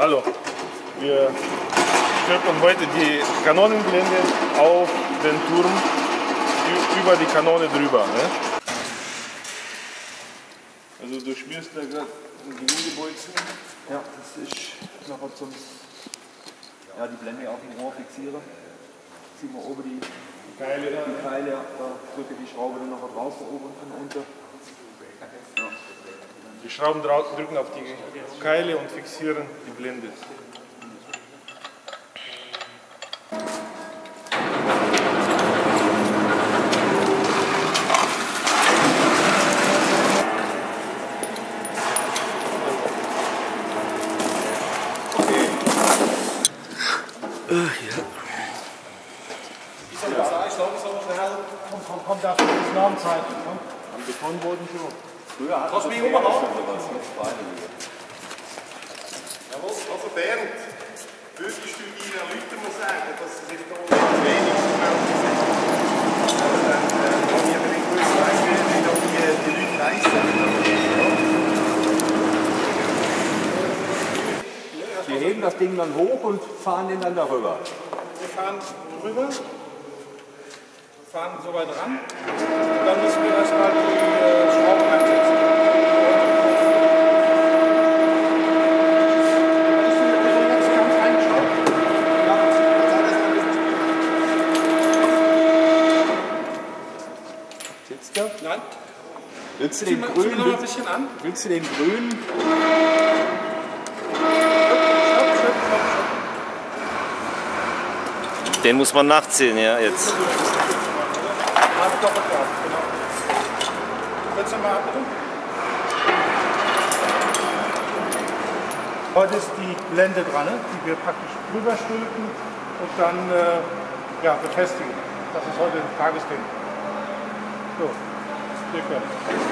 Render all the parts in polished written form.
Hallo, wir stülpen heute die Kanonenblende auf den Turm über die Kanone drüber. Ne? Also du schmierst da gerade ein Gewindebolzen. Ja, das ist nachher zum die Blende auf dem Rohr fixieren. Ziehen wir oben die Keile, da drücke die Schraube dann nachher drauf, von oben und von unten. Ja. Die Schrauben drücken auf die Keile und fixieren die Blende. Kommt dafür bis Normzeit. Am Betonboden schon. Früher hat man sowas mit Beinen. Jawohl, also Bernd, würdest du deinen Leuten mal sagen, dass sie sich da wenig gemeldet sind? Dann kann ich aber nicht gewusst, wie die Leute heissen. Wir heben das Ding dann hoch und fahren den dann darüber. Wir fahren drüber, fahren so weit ran, und dann müssen wir erstmal die Schrauben einsetzen. Nein. Willst du den grünen? Noch ein bisschen an. Willst du den grünen? Den muss man nachziehen, ja, jetzt. Heute ist die Blende dran, die wir praktisch drüber stülpen und dann befestigen. Das ist heute ein Tagesding. So, hier fertig.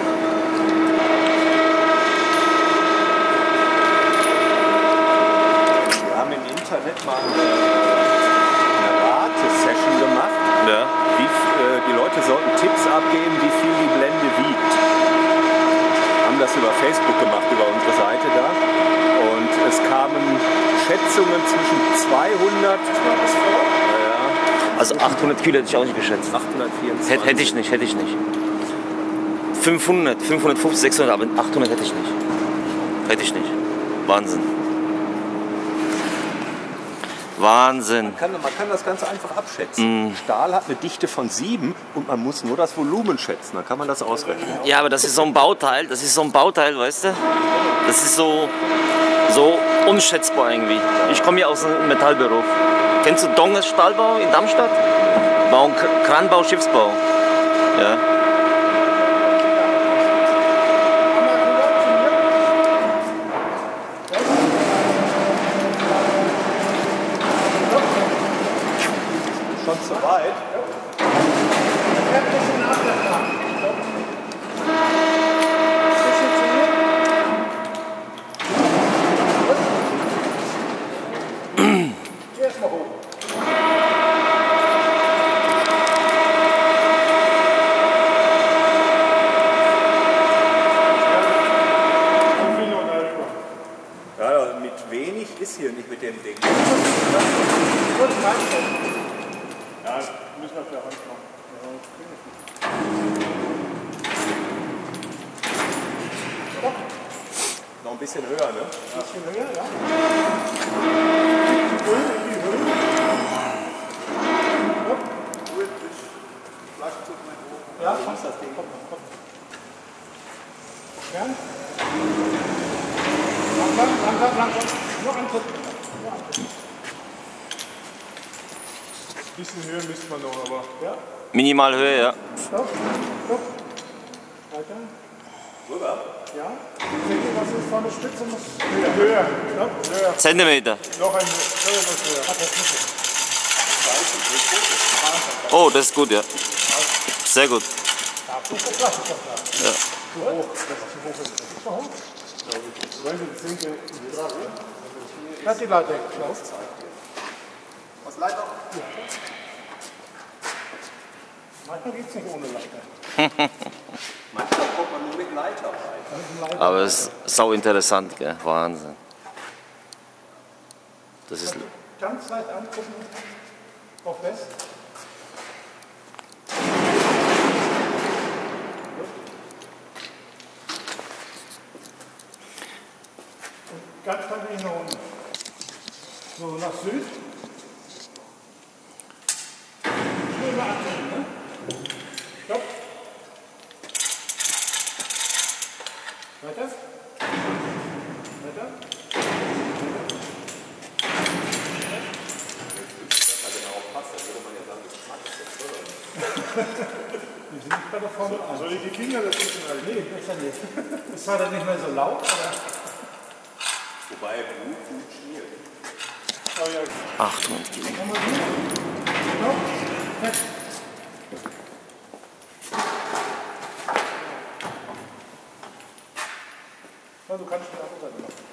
Wir haben im Internet mal eine Rate-Session gemacht. Ja. Die Leute sollten Tipps abgeben, wie viel die Blende wiegt. Haben das über Facebook gemacht, über unsere Seite da. Und es kamen Schätzungen zwischen 200. Also 800 Kilo hätte ich auch nicht geschätzt. 824. Hätte ich nicht. 500, 550, 600, aber 800 hätte ich nicht. Hätte ich nicht. Wahnsinn. Wahnsinn. Man kann das Ganze einfach abschätzen. Stahl hat eine Dichte von 7 und man muss nur das Volumen schätzen. Dann kann man das ausrechnen. Ja, aber das ist so ein Bauteil, weißt du? Das ist so unschätzbar irgendwie. Ich komme ja aus dem Metallberuf. Kennst du Donges Stahlbau in Darmstadt? Kranbau, Schiffsbau. Ja. Schon zu weit. Erstmal hoch. Ja, mit wenig ist hier nicht mit dem Ding. Ja, müssen wir per Hand machen. Noch ein bisschen höher, ne? Ein bisschen höher, ja. Ja, passt das Ding. Komm. Ja? Langsam. Nur angucken. Ein bisschen höher müsste man noch, aber. Ja? Minimalhöhe, ja. Stopp. Weiter. Rüber. Ja. Seht ihr, was ist vorne Spitze muss? Höher. Stopp. Höher. Zentimeter. Noch ein was höher. Hat das nicht. Oh, das ist gut, ja. Sehr gut. Ja, zu hoch, das ist doch klar. Ja. Zu hoch. Das ist zu hoch. Das ist zu hoch. Das ist die Leiter. Was Leiter? Manchmal geht es nicht ohne Leiter. Manchmal kommt man nur mit Leiter rein. Aber es ist sau interessant, gell? Wahnsinn. Das ist Ganz leicht angucken auf West. Und ganz leicht nach unten. So, nach Süd. Schön mal abnehmen, ne? Stopp. Weiter. Weiter. Wir sind nicht bei der Formel 1. Soll ich die Finger dazwischen halten? Nee, besser nicht. Das war dann nicht mehr so laut, aber. Wobei Blut funktioniert. Oh ja. Achtung. Nochmal hier. Stopp. Fest. Ja, du kannst die andere Seite machen.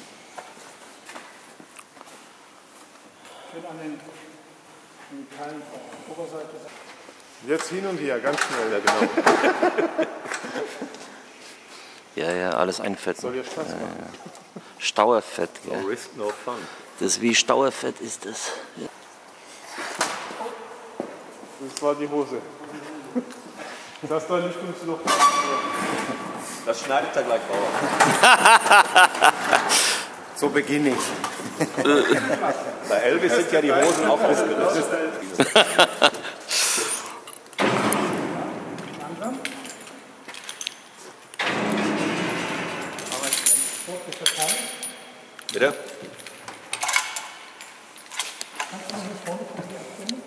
Schön an den Teilen von der Oberseite. Jetzt hin und her, ganz schnell, ja genau. Ja, ja, alles einfetten. Soll ja Spaß machen. Stauerfett, No gell? risk, no fun. Das ist wie Stauerfett ist das. Ja. Das war die Hose. Das da nicht uns noch. Das schneidet er gleich vor. So beginne ich. Bei Elvis sind ja die Hosen auch ausgerissen. Langsam. Sportlich verteilt. Bitte? Kannst du noch hier vorne von dir abstimmen?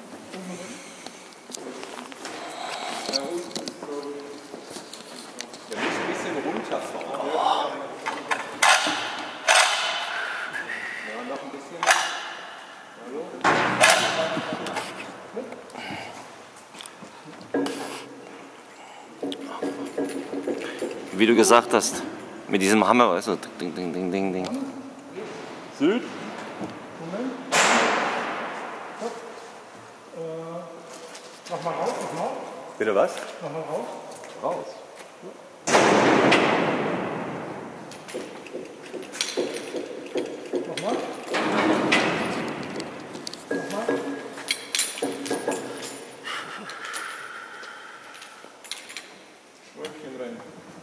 Der muss ein bisschen runterfahren. Ja, noch ein bisschen. Wie du gesagt hast, mit diesem Hammer, weißt du, ding, ding, ding, ding, ding. Süd? Moment. Stopp. Nochmal raus, nochmal. Bitte was? Nochmal raus. Raus. Nochmal. Nochmal. Röntgen rein.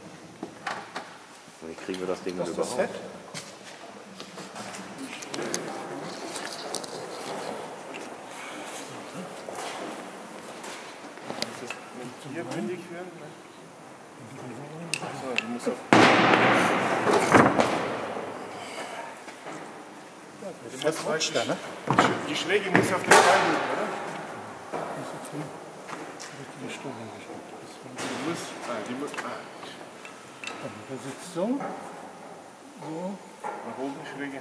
Wie kriegen wir das Ding Das denn ist das überhaupt? Fett. Hier bündig führen? So, du musst auf. Das reicht da, ne? Die Schräge muss auf den Bein liegen, oder? Die Stimme geschaut. Die muss. Die muss. Der sitzt so. So. Nach oben Schräge.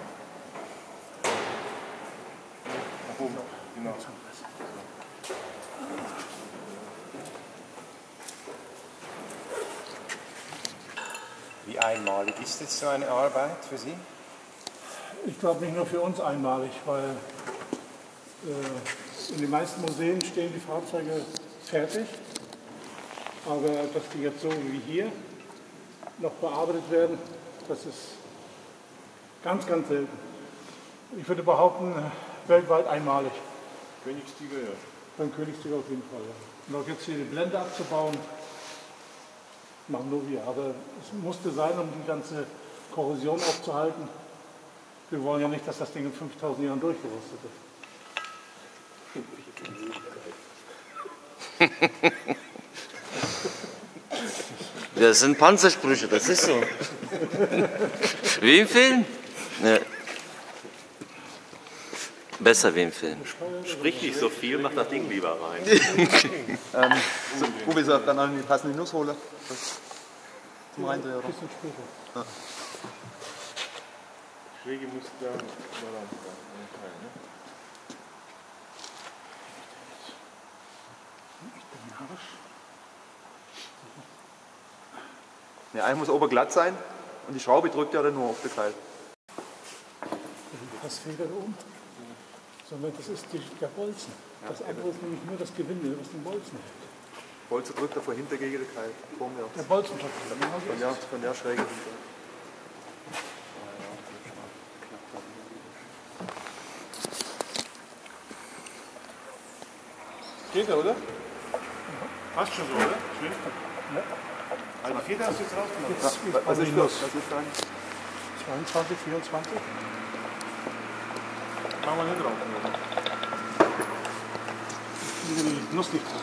Nach oben. Genau. Wie einmalig ist es so eine Arbeit für Sie? Ich glaube nicht nur für uns einmalig, weil in den meisten Museen stehen die Fahrzeuge fertig. Aber dass die jetzt so wie hier noch bearbeitet werden, das ist ganz, ganz selten. Ich würde behaupten, weltweit einmalig. Königstiger, ja. Beim Königstiger auf jeden Fall. Ja. Und auch jetzt hier die Blende abzubauen, machen nur wir. Aber es musste sein, um die ganze Korrosion aufzuhalten. Wir wollen ja nicht, dass das Ding in 5000 Jahren durchgerostet ist. Das sind Panzersprüche, das ist so. Wie im Film? Ja. Besser wie im Film. Sprich nicht so viel, mach das Ding lieber rein. Uwe sagt dann an die passende Nuss holen. Zum Reindrehen. Ein bisschen später. Schräge muss da sein. Ne, eigentlich muss oben glatt sein und die Schraube drückt ja dann nur auf das Teil. Das federt oben. Sondern das ist der Bolzen. Das andere ist nämlich nur das Gewinde, was den Bolzen hält. Bolze drückt er von hinten gegen das Teil. Der Bolzen genau Von der Schräge. Geht er, oder? Passt schon so, oder? Schön. Ja. Also die Feder hast du jetzt rausgemacht. Was ist dann? 22, 24. Machen wir nicht drauf. Die Nuss nicht.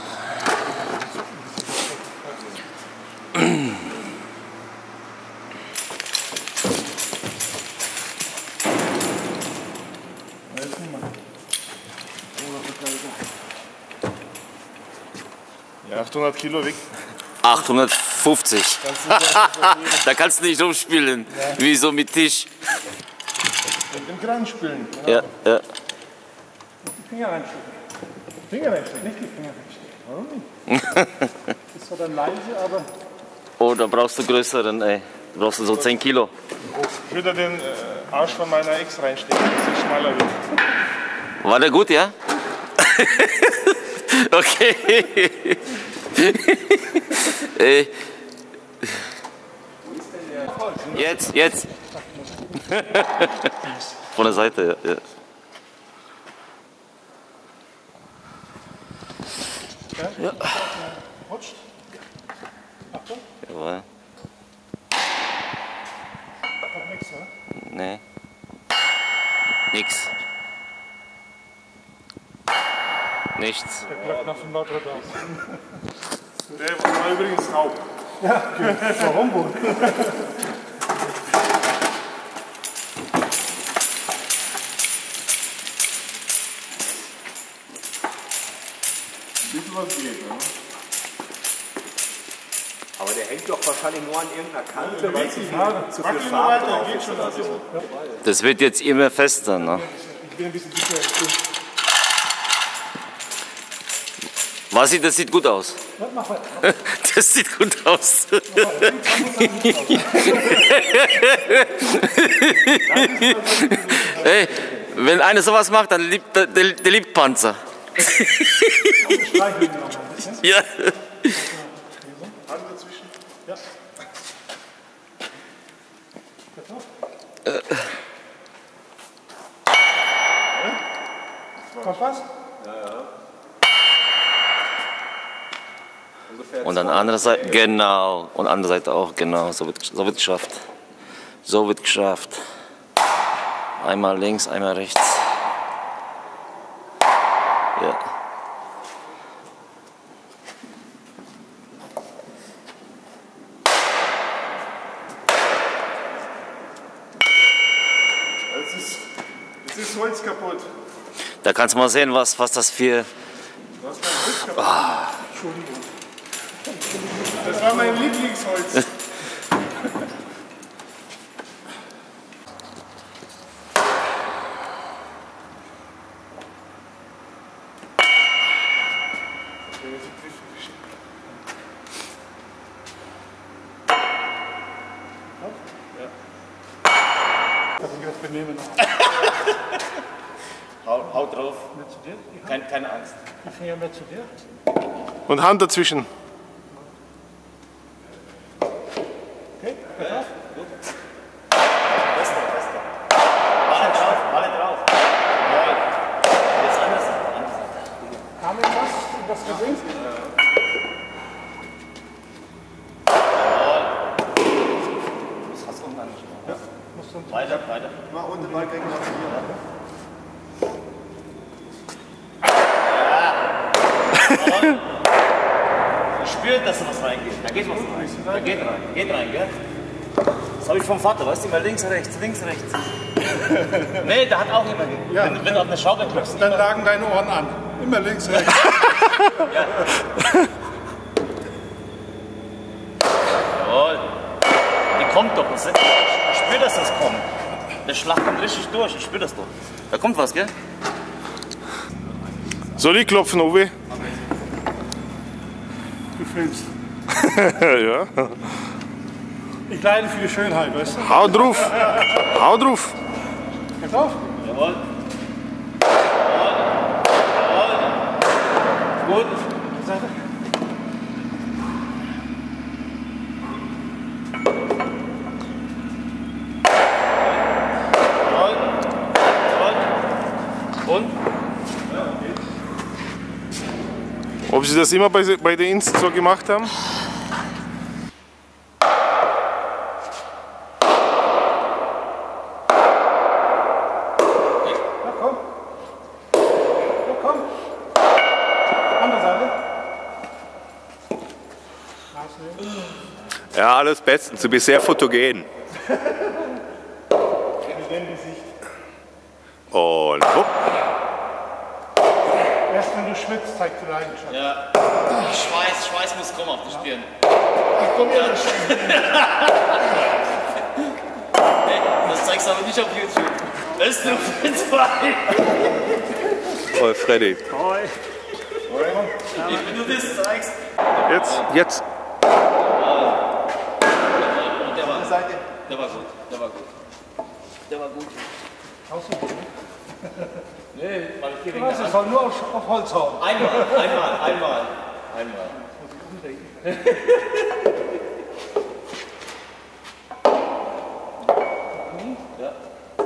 Ja, 800 Kilo weg. 850. Da kannst du nicht rumspielen. Ja. Wie so mit Tisch. Mit dem Kran spülen. Genau. Ja, ja. Die Finger reinstecken. Finger reinstecken, nicht die Finger reinstecken. Warum nicht? Ist zwar dann leise, aber. Oh, da brauchst du größeren, ey. Da brauchst du so 10 Kilo. Ich würde den Arsch von meiner Ex reinstecken, dass sie schmaler wird. War der gut, ja? Okay. Jetzt. Von der Seite, ja. Ja. Rutscht. Achtung. Jawohl. Hat nichts, oder? Nee. Nix. Nichts. Der klappt nach dem Lauter aus. Der war übrigens taub. Ja, warum wohl? Bisschen was geht, ne? Aber der hängt doch wahrscheinlich nur an irgendeiner Kante, weil zu viel Mach Farbe weiter, drauf geht ist schon. oder so. Das wird jetzt immer fester, ne? Ich bin ein bisschen dicker. Wasi, das sieht gut aus. Ja, mach weiter. Das sieht gut aus. Hey, wenn einer sowas macht, dann liebt der liebt Panzer. Streicheln wir noch mal ein bisschen. Ja. Hand dazwischen. Ja. Kommt was? Und an der anderen Seite, genau. Und andere Seite auch, genau. So wird geschafft. So wird geschafft. Einmal links, einmal rechts. Ja. Jetzt ist Holz kaputt. Da kannst du mal sehen, was das für... Du hast kein Holz kaputt. Entschuldigung. Das war mein Lieblingsholz. Wir nehmen noch. Hau drauf. Mehr zu dir? Keine Angst. Die Finger mehr zu dir? Und Hand dazwischen. Okay, pass auf. Alle drauf. Jetzt anders. Kam etwas in das Gesicht? Das hast du unten angesprochen. Ja, musst du Weiter. Mach unten mal gegen das hier. Ich spüre, dass da was reingeht. Da geht was rein. Da geht rein, gell? Das habe ich vom Vater, weißt du, immer links, rechts. Nee, da hat auch immer gegeben. Ja. Wenn du auf eine Schraube drückst. Dann lagen deine Ohren an. Immer links, rechts. Ja. Jawohl. Die kommt doch. Ich spüre, dass das kommt. Der Schlag kommt richtig durch. Ich spüre das doch. Da kommt was, gell? Soll ich klopfen, Uwe? Du filmst. Ja. Ich leide für die Schönheit, weißt du? Hau drauf. Hau drauf. Pass auf. Jawohl. Gut. Seite. Und? Ob Sie das immer bei der Inst so gemacht haben? Na komm. Na komm. Andere Seite. Ja, alles bestens. Du bist sehr fotogen. Und hopp. Erst wenn du schwitzt, zeigst du Leidenschaft. Ja. Schweiß muss kommen auf die Stirn. Komm her, das ist Hey, das zeigst du aber nicht auf YouTube. Das ist nur für zwei. Oh, Freddy. Wenn du das zeigst. Jetzt. Der war gut. Der war gut. Nee, weil ich Was, ich soll nur auf Holz hauen. Einmal. Ja.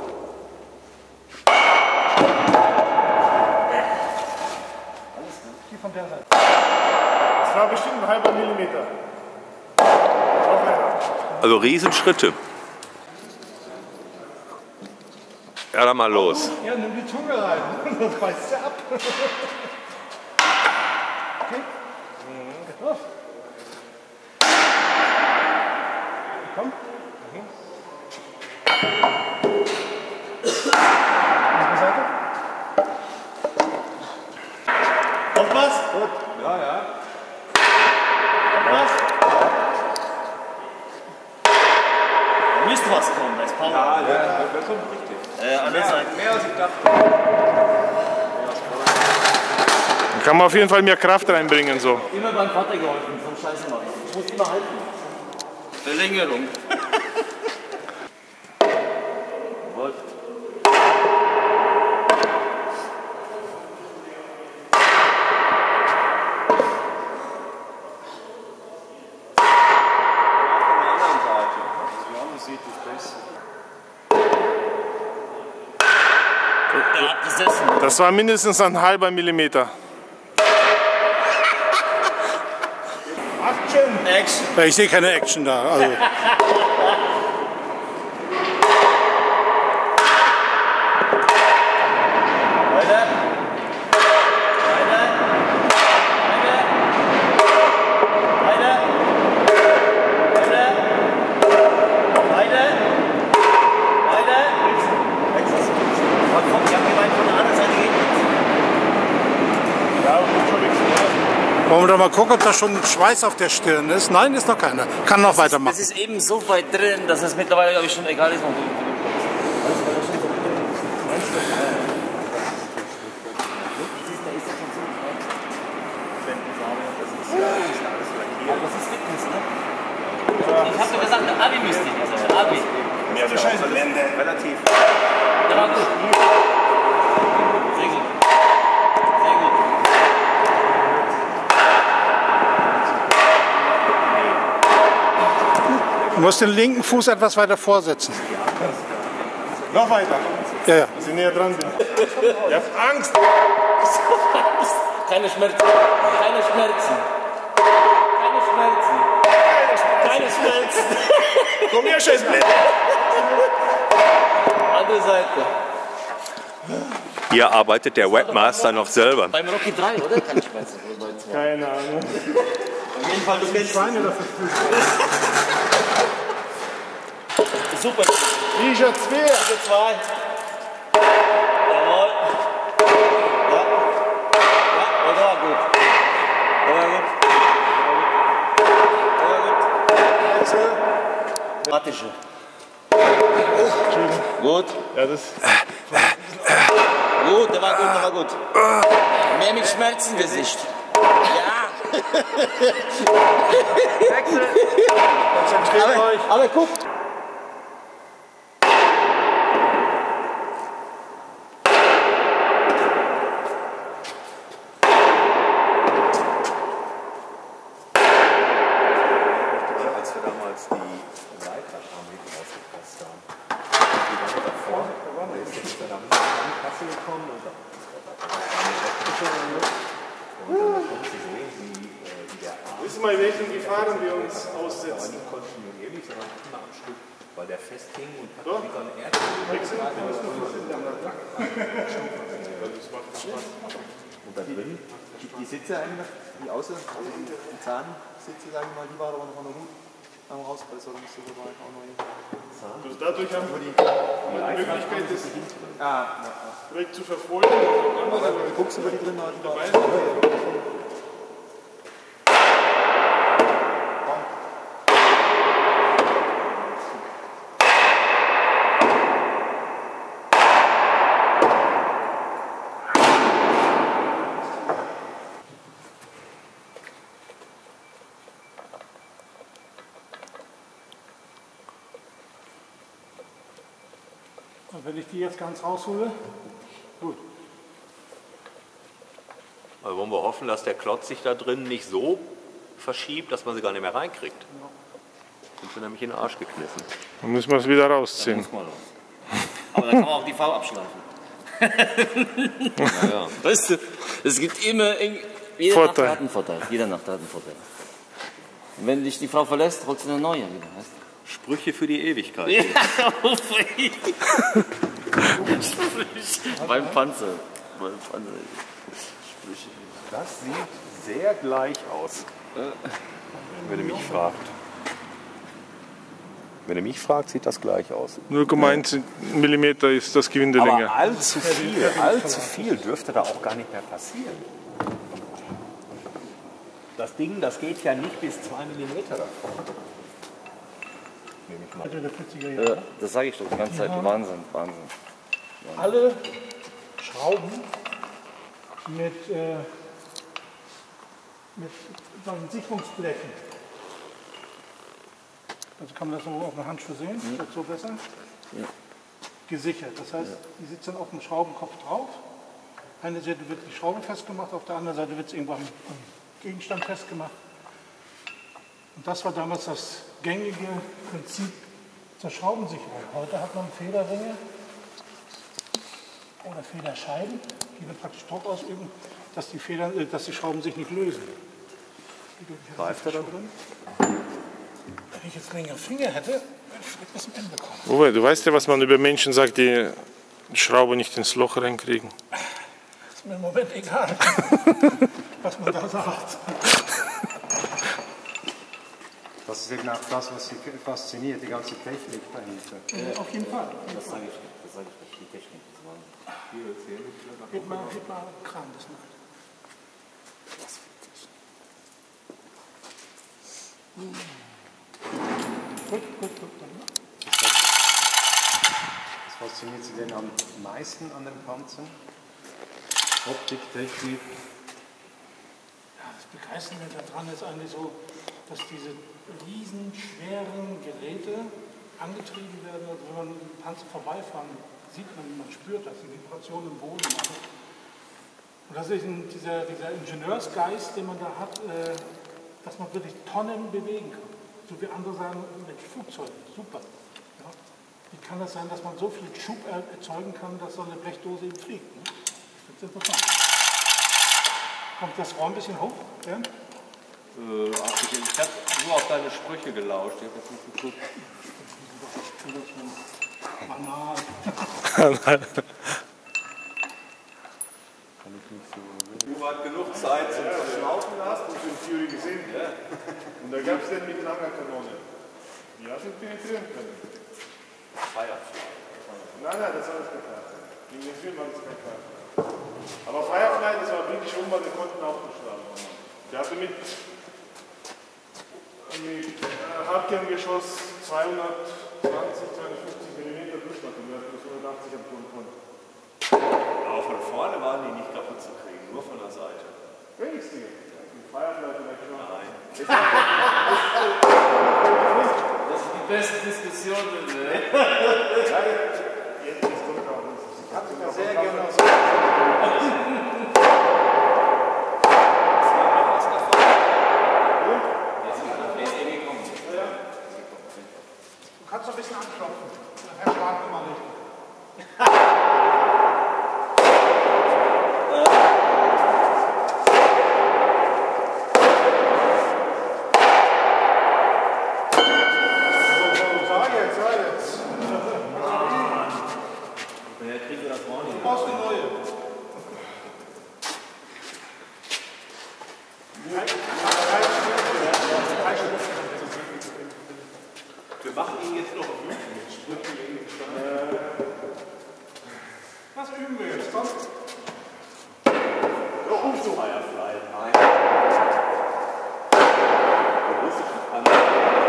Die von der Seite. Das war bestimmt ein halber Millimeter. Noch länger. Also Riesenschritte. Ja, dann mal los. Ja, nimm die Zunge rein. Das beißt ja ab. Okay. Los. Komm. Andere Seite. Kommt was? Gut. Ja. Kommt was? Müsste was kommen, da ist Power. Ja, das kommt richtig. Andere Seite. Mehr als ich dachte. Dann kann man auf jeden Fall mehr Kraft reinbringen. So. Immer beim Vater geholfen, so Scheiße machen. Ich muss immer halten. Verlängerung. Gut. Er hat gesessen. Das war mindestens ein halber Millimeter. Action. Ich sehe keine Action da. Also. Wollen wir doch mal gucken, ob da schon Schweiß auf der Stirn ist? Nein, ist noch keiner. Kann noch weitermachen. Das ist eben so weit drin, dass es mittlerweile, glaube ich, schon egal ist. Das ist Fitness, ne? Ich hab doch gesagt, der Abi müsste die sein. Abi. Relativ. Der war gut. Sehr gut. Sehr gut. Du musst den linken Fuß etwas weiter vorsetzen. Noch weiter. Ja. Dass ich näher dran bin. Ihr habt Angst. Keine Schmerzen. Keine Schmerzen. Keine Schmerzen. Keine Schmerzen. Komm her, Scheißblende. Andere Seite. Hier arbeitet der Webmaster noch selber. Beim Rocky 3, oder? Keine Schmerzen. Keine Ahnung. Auf jeden Fall, du kennst Schweine dafür. super. Liga 2. Liga 2. Jawohl. Ja. Ja, der war gut. Der war gut. Der war gut. Matische. Gut. Ja, das. Gut, der war gut, der war gut. Mehr mit Schmerzengesicht. Ja. Konzentriert euch. Aber guck. Als wir damals die Leiterarmee rausgepasst haben, die Woche davor, da ist der dann in Kassel gekommen und dann kommt sie sehen. Sie mal, welchen Gefahren wir uns aussetzen. Kontinuierlich, sondern immer am Stück, weil der festhing und So. wie so ein Erdbeben. Und da drin, die Sitze eigentlich, die Außen, also die Zahnsitze, sagen wir mal, die waren aber noch gut am Rauspreis, oder musst du dabei auch noch Zahn? Also dadurch haben wir die Möglichkeit, das direkt zu verfolgen. Du guckst über die drin, die dabei sind. Und wenn ich die jetzt ganz raushole, gut. Also wollen wir hoffen, dass der Klotz sich da drin nicht so verschiebt, dass man sie gar nicht mehr reinkriegt. Sind wir nämlich in den Arsch gekniffen. Dann müssen wir es wieder rausziehen. Aber dann kann man auch die Frau abschleifen. Ja. Weißt du, es gibt immer jede Vorteil. Nacht hat einen Vorteil. Jede Nacht hat einen Vorteil. Und wenn dich die Frau verlässt, holst du eine neue wieder. Weißt du? Sprüche für die Ewigkeit. Ja, beim Panzer. Beim Panzer. Sprüche. Das sieht sehr gleich aus, wenn ihr mich fragt. Wenn ihr mich fragt, sieht das gleich aus. 0,1 mm ist das Gewindelänge. Aber allzu viel dürfte da auch gar nicht mehr passieren. Das Ding, das geht ja nicht bis 2 mm davon. Nehme ich mal. Der 40er Ja, Jahre. das sage ich doch die ganze Zeit. Wahnsinn, Wahnsinn. Alle Schrauben mit solchen Sicherungsblechen. Also kann man das so auf der Handschuh sehen, wird so besser. Ja. Gesichert. Das heißt, die sitzt dann auf dem Schraubenkopf drauf. Eine Seite wird die Schraube festgemacht, auf der anderen Seite wird es irgendwo am Gegenstand festgemacht. Und das war damals das gängige Prinzip zur Schraubensicherung. Heute hat man Federringe oder Federscheiben, die dann praktisch Druck ausüben, dass die Schrauben sich nicht lösen. Greift er da drin? Wenn ich jetzt längere Finger hätte, würde ich vielleicht bis zum Ende kommen. Uwe, du weißt ja, was man über Menschen sagt, die die Schraube nicht ins Loch reinkriegen. Ist mir im Moment egal, was man da sagt. Das ist eben auch das, was Sie fasziniert, die ganze Technik dahinter. Auf jeden Fall. Das sage ich nicht. Die Technik ist Wahnsinn. Heb mal Kran, das mal. Gut. Was fasziniert Sie denn am meisten an den Panzern? Optik, Technik? Ja, das Begeisternde daran ist eigentlich so, dass diese riesen, schweren Geräte angetrieben werden. Also wenn man den Panzer vorbeifahren, sieht man spürt das, die Vibration im Boden. Und das ist dieser Ingenieursgeist, den man da hat, dass man wirklich Tonnen bewegen kann. So wie andere sagen, mit Flugzeugen, super. Ja. Wie kann das sein, dass man so viel Schub erzeugen kann, dass so eine Blechdose eben fliegt? Ne? Das ist interessant. Kommt das Rohr ein bisschen hoch? Ja? Ich habe nur auf deine Sprüche gelauscht. Ich habe jetzt nicht geguckt. Banal. Du hast genug Zeit zum Laufen hast und den Fury gesehen. Ja. Und da gab es den mit langer Kanone. Die hat ihn penetrieren können. Firefly. Nein, das war das getan. Gegen den Film war das kein Fall. Aber Firefly, das war wirklich schon mal, wir konnten auch geschlagen. Der hatte mit Hartkerngeschoss 220, 250 mm Durchschlag und wir hatten bis 180 am Ton. Aber von vorne waren die nicht kaputt zu kriegen, nur von der Seite. Wenigstens. Firefly vielleicht noch. Nein. Das ist die beste Diskussion. Jetzt ist runter. Ich habe sogar sehr gerne aus. Du kannst noch ein bisschen anklopfen. Herr Schlag immer richtig. Wir machen ihn jetzt noch wütend. Was üben wir jetzt? Komm. So, ruf so Firefly. Nein. Der russische Panzer.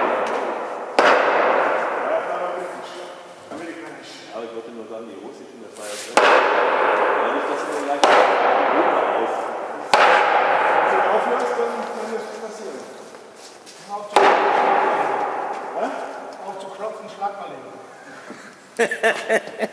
Aber ich wollte nur sagen, die russischen, das war ja so. Ja, nicht, dass wir gleich die Ruhe aus. Wenn du aufhörst, dann ist es passieren. Auf zu klopfen, schlag mal hin.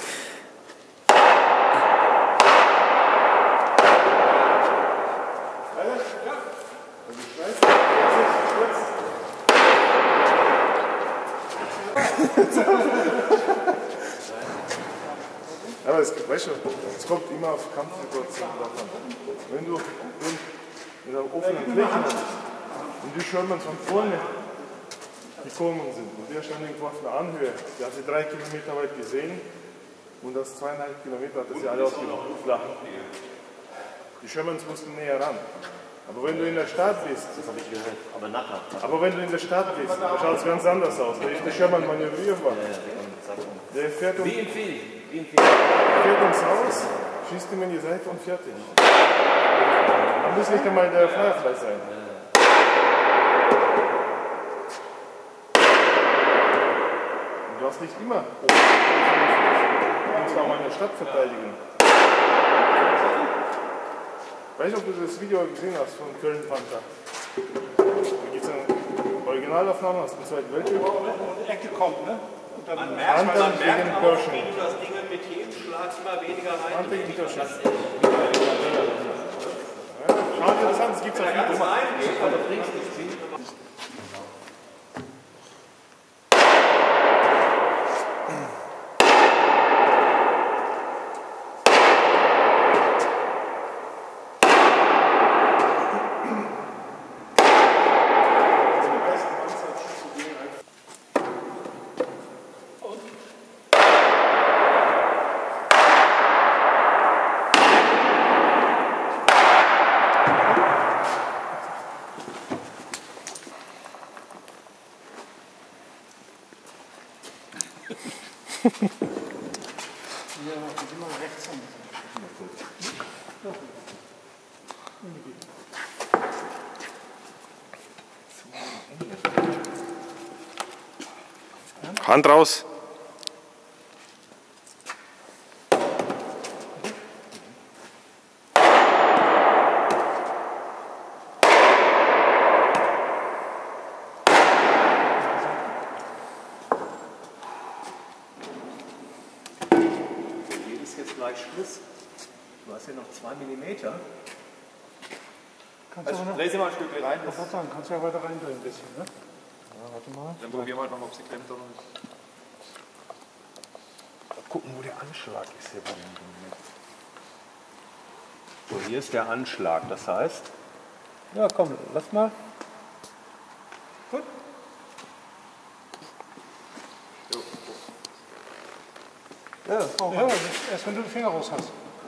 Aber weißt du, es kommt immer auf Kampfsituationen davon. Wenn du in einer offenen Fläche bist und die Shermans von vorne gekommen sind und der stand irgendwo auf einer Anhöhe, der hat sie 3 Kilometer weit gesehen und aus 2,5 Kilometer hat er sie alle ausgenommen. Flach. Die Shermans mussten näher ran. Aber wenn du in der Stadt bist, Das habe ich gehört, aber nachher. aber wenn du in der Stadt bist, da schaut es ganz anders aus. Da ist der Sherman manövrierbar. Der fährt Wie im Film. fährt ums Haus, schießt ihm in die Seite und fertig. Man muss nicht einmal der Firefly sein. Und du hast nicht immer. Du musst auch mal eine Stadt verteidigen. Weißt du, ob du das Video gesehen hast von Köln Panther? Da gibt es eine Originalaufnahme aus dem Zweiten Weltkrieg. Die Ecke kommt, ne? Man merkt Panther auch, gegen Pershing. wie du das Ding mit jedem Schlag immer weniger rein. Panther gegen Pershing. Ja, schau dir das an, das gibt es auf YouTube. Hand raus. Hier ist jetzt gleich Schluss. Du hast hier noch 2 Millimeter. Kannst du aber noch, Dreh sie mal ein Stück rein. ich wollte sagen, kannst du ja weiter reindrehen ein bisschen, ne? Dann probieren wir halt noch, ob sie klemmt oder nicht. Gucken, wo der Anschlag ist hier. So, hier ist der Anschlag. Das heißt, Ja, komm, lass mal. Gut. Ja, erst wenn du den Finger raus hast.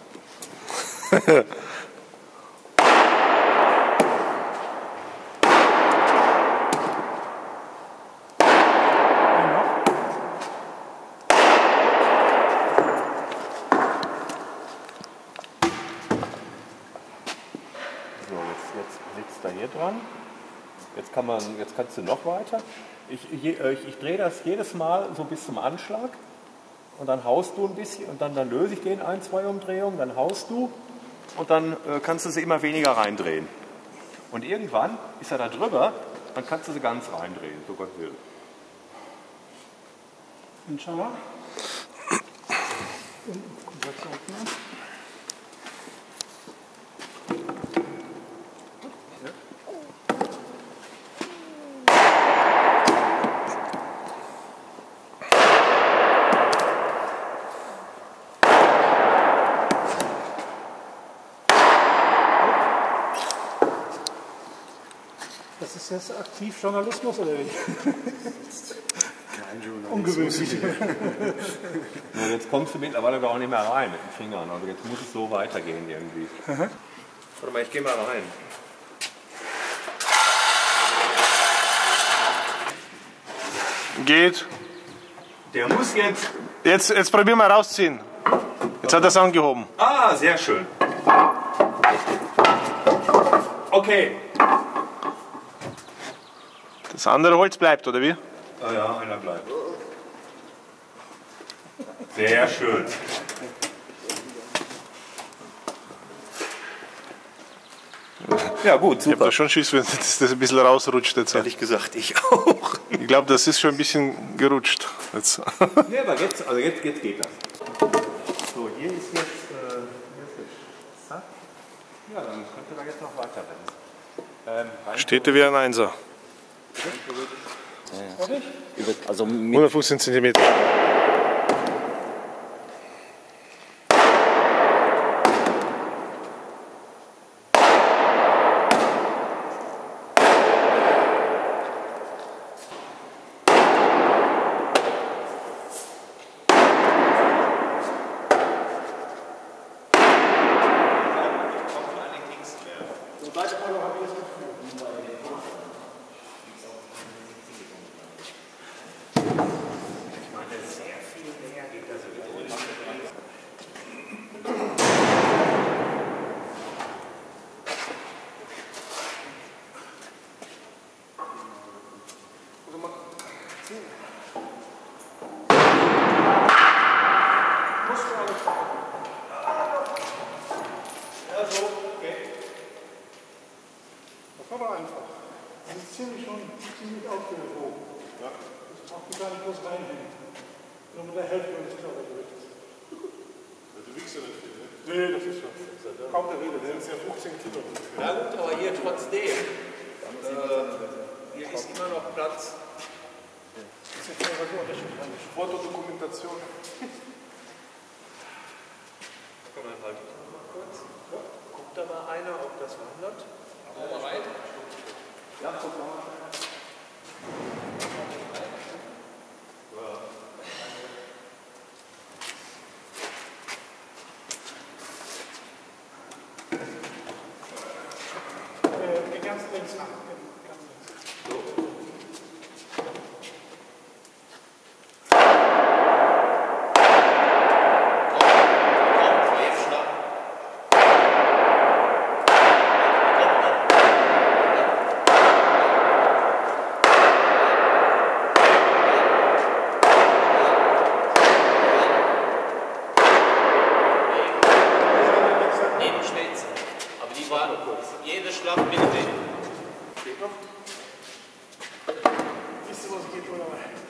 so, jetzt sitzt er hier dran. Jetzt kannst du noch weiter. Ich drehe das jedes Mal so bis zum Anschlag. Und dann haust du ein bisschen und dann löse ich den 1, 2 Umdrehungen, dann haust du und dann kannst du sie immer weniger reindrehen. Und irgendwann ist er da drüber, dann kannst du sie ganz reindrehen, so Gott will. Und schau mal. Und sagst du unten an. Das ist jetzt Aktivjournalismus oder wie? Ungewöhnlich. Ja, jetzt kommst du mittlerweile doch auch nicht mehr rein mit den Fingern. Also jetzt muss es so weitergehen irgendwie. Warte mal, ich gehe mal rein. Geht. Der muss jetzt... Jetzt probieren wir rausziehen. Jetzt hat er es angehoben. Ah, sehr schön. Okay. Das andere Holz bleibt, oder wie? Ah ja, einer bleibt. Sehr schön. Ja gut, Ich habe da schon Schiss, wenn das ein bisschen rausrutscht jetzt. ehrlich gesagt, ich auch. Ich glaube, das ist schon ein bisschen gerutscht. Jetzt. Nee, aber jetzt geht das. So, hier ist jetzt Sack. Ja, dann könnte man jetzt noch weiter rennen. Steht er wie ein Einser. Also mit 115 cm. Das war doch einfach. Das ist ziemlich aufgehoben. Ja. Das braucht man gar nicht bloß reinhängen. Nur mit der Hälfte des Körpergewichts. Du wiegst ja nicht viel, ne? Nee, das ist schon. Kaum der Rede, das sind ja 15 Kilo. Na gut, aber hier trotzdem. Hier ist immer noch Platz. Das ist jetzt aber so unterschiedlich. Fotodokumentation. Komm mal, halt mal kurz. Guckt da mal einer, ob das wandert. Mal weiter. Ja, guck mal. Ganz links nach. Jede Schlacht mit dem. Siehst du, was geht, oder?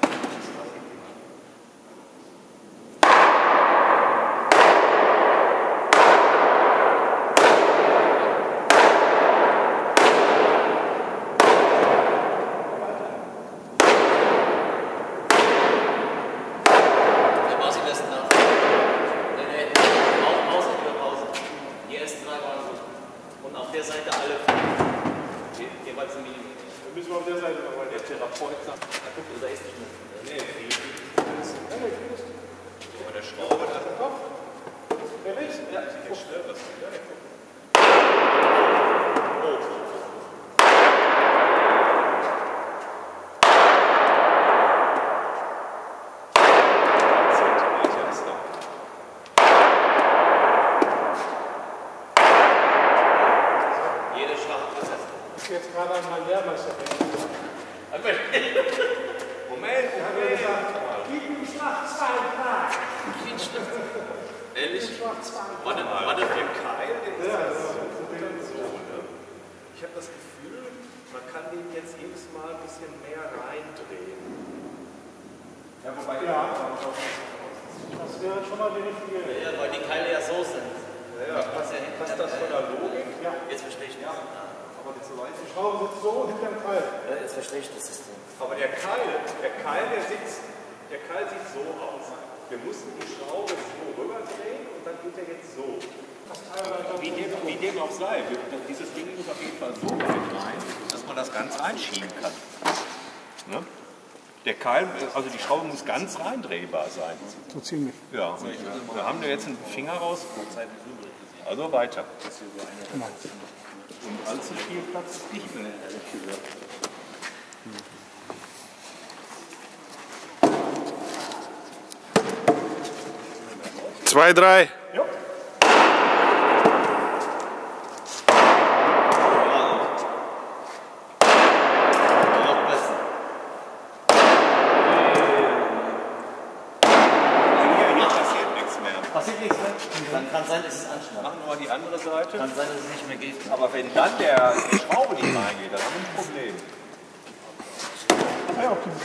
Der Basi lässt nach. Nee, Pause. Die ersten 3 waren gut. Und auf der Seite alle 5. Jeweils ein Millimeter. Dann müssen wir auf der Seite noch weiter. Der Therapeut sagt, da ist nicht mehr. Nee, aber der Schraube da. Der links? Ja, sieht jetzt schnell was. Jede Schlacht ist das. Ich bin jetzt gerade an meinem Lehrmeister. Moment. Gib ihm Schlacht 2 Tag. Ehrlich? Warte mal. Der Keil, der ist so. Ich habe das Gefühl, man kann den jetzt jedes Mal ein bisschen mehr reindrehen. Ja, wobei Das wäre schon mal die richtige. Ja, weil die Keile ja so sind. passt das von der Logik? Ja. Jetzt verstehe ich das. Aber das so weit Die Schraube sitzt so hinter dem Teil. Ja, jetzt verstehe ich das System. Aber der Keil, der sieht so aus. Wir mussten die Schraube so rüberdrehen und dann geht er jetzt so. Wie dem auch sei. Dieses Ding muss auf jeden Fall so weit rein, dass man das ganz reinschieben kann. Ne? Der Keil, also die Schraube muss ganz reindrehbar sein. So ziemlich. Ja, und wir haben da jetzt einen Finger raus. Also weiter. Und allzu viel Platz ist nicht mehr, ehrlich gesagt. 2, 3. Ja. Passiert nichts mehr? Dann kann sein, dass es anschnallt. Machen wir mal die andere Seite. Kann sein, dass es nicht mehr geht. Aber wenn dann die Schraube nicht reingeht, dann haben wir ein Problem. Ah, ja, optimiert.